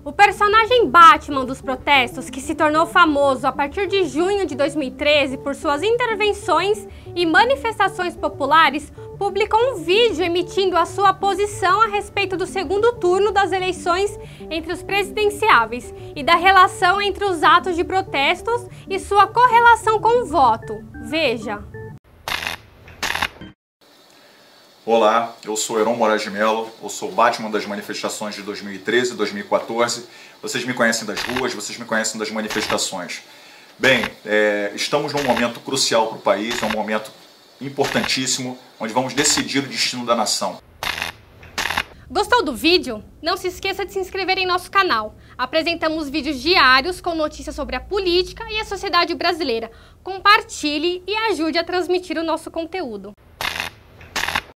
O personagem Batman dos protestos, que se tornou famoso a partir de junho de 2013 por suas intervenções e manifestações populares, publicou um vídeo emitindo a sua posição a respeito do segundo turno das eleições entre os presidenciáveis e da relação entre os atos de protestos e sua correlação com o voto. Veja. Olá, eu sou Heron Moraes de Mello, eu sou o Batman das manifestações de 2013 e 2014. Vocês me conhecem das ruas, vocês me conhecem das manifestações. Bem, estamos num momento crucial para o país, é um momento importantíssimo, onde vamos decidir o destino da nação. Gostou do vídeo? Não se esqueça de se inscrever em nosso canal. Apresentamos vídeos diários com notícias sobre a política e a sociedade brasileira. Compartilhe e ajude a transmitir o nosso conteúdo.